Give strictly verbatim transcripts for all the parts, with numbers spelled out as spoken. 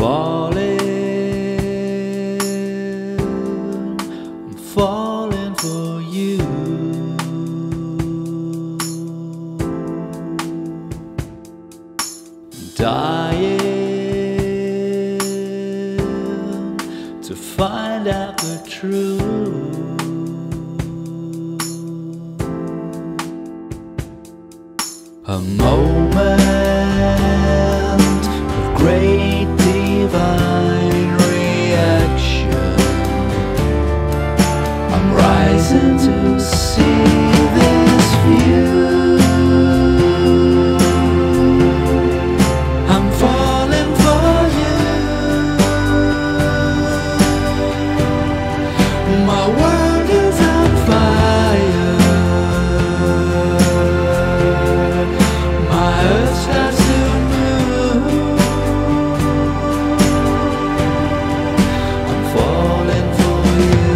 falling, I'm falling for you. Dying to find out the truth. A moment of great divine reaction. I'm rising to see this view. I'm falling for you. My world is on fire. My earth starts to move. I'm falling for you.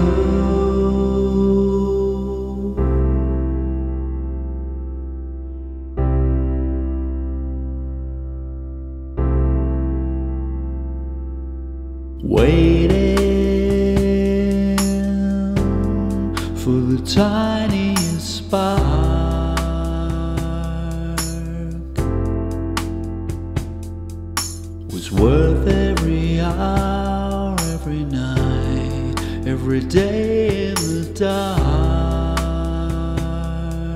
Waiting for the tiniest spark was worth every hour, every night, every day in the dark.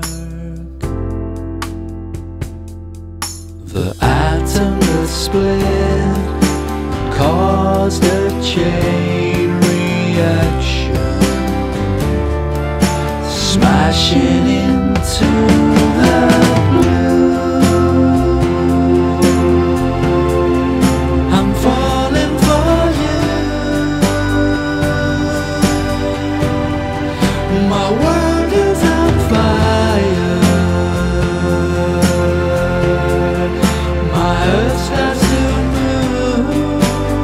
The atom that split caused a chain reaction, smashing into the blue. I'm falling for you. My world is on fire. My earth starts to move.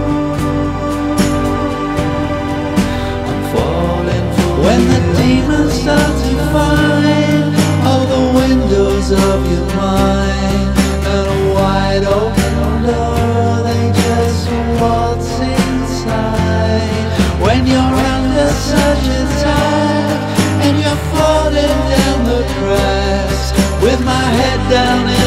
When the demons start to find all the windows of your mind and a wide open door, they just waltz inside. When you're under such attack and you're falling down the cracks, with my head down in